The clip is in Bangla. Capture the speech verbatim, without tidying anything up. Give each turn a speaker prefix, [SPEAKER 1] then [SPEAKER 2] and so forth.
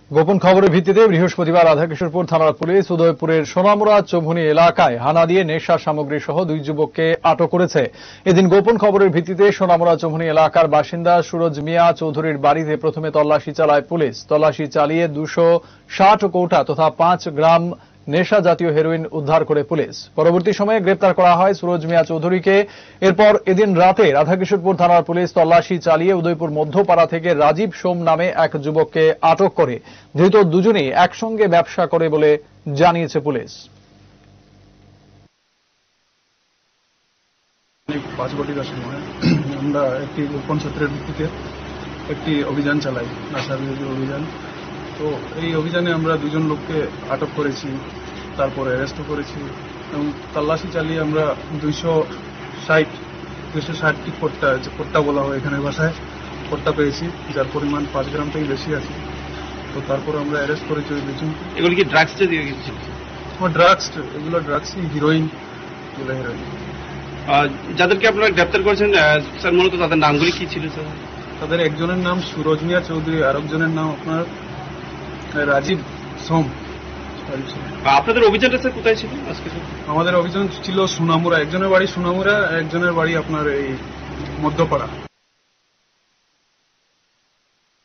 [SPEAKER 1] গোপন খবরের ভিত্তিতে বৃহস্পতিবার রাধাকিশোরপুর থানার পুলিশ উদয়পুরের সোনামুড়া চৌমুহনী এলাকায় হানা দিয়ে নেশা সামগ্রী সহ দুই যুবককে আটক করেছে। এদিন গোপন খবরের ভিত্তিতে সোনামুড়া চৌমুহনী এলাকার বাসিন্দা সুরজ মিয়া চৌধুরীর বাড়িতে প্রথমে তল্লাশি চালায় পুলিশ। তল্লাশি চালিয়ে দুশো ষাট কৌটা তথা পাঁচ গ্রাম নেশা জাতীয় হেরোইন উদ্ধার করে পুলিশ। পরবর্তী সময়ে গ্রেপ্তার করা হয় সুরজ মিয়া চৌধুরীকে। এরপর এদিন রাতে রাধাকিশোরপুর থানার পুলিশ তল্লাশি চালিয়ে উদয়পুর মধ্যপাড়া থেকে রাজীব সোম নামে এক যুবককে আটক করে। ধৃত দুজনেই একসঙ্গে ব্যবসা করে বলে জানিয়েছে পুলিশ।
[SPEAKER 2] পাঁচ ঘটিকার সময় আমরা একটি গোপন সূত্রের ভিত্তিতে একটি অভিযান চালাই, নেশা বিরোধী অভিযান। তো এই অভিযানে আমরা দুজন লোককে আটক করেছি, তারপরে অ্যারেস্টও করেছি এবং তল্লাশি চালিয়ে আমরা দুইশো ষাট দুইশো ষাটটি কোট্টা, যে কোট্টা বলা হয় এখানে ভাষায়, কোট্টা পেয়েছি, যার পরিমাণ পাঁচ গ্রাম থেকে বেশি আছে। তো তারপরে আমরা অ্যারেস্ট করেছি ওই দুজন।
[SPEAKER 3] এগুলো কি ড্রাগস দিয়ে গেছিল?
[SPEAKER 2] ড্রাগস, এগুলো ড্রাগসই, হিরোইন, এগুলো হিরোইন।
[SPEAKER 3] যাদেরকে আপনারা গ্রেপ্তার করেছেন স্যার, মূলত তাদের নামগুলি কি ছিল স্যার?
[SPEAKER 2] তাদের একজনের নাম সুরজ মিয়া চৌধুরী, আরেকজনের নাম আপনার রাজীব সোম।
[SPEAKER 3] আপনাদের অভিযানটা স্যার কোথায় ছিল আজকে?
[SPEAKER 2] আমাদের অভিযান ছিল সোনামুড়া, একজনের বাড়ি সোনামুড়া, একজনের বাড়ি আপনার এই মধ্যপাড়া।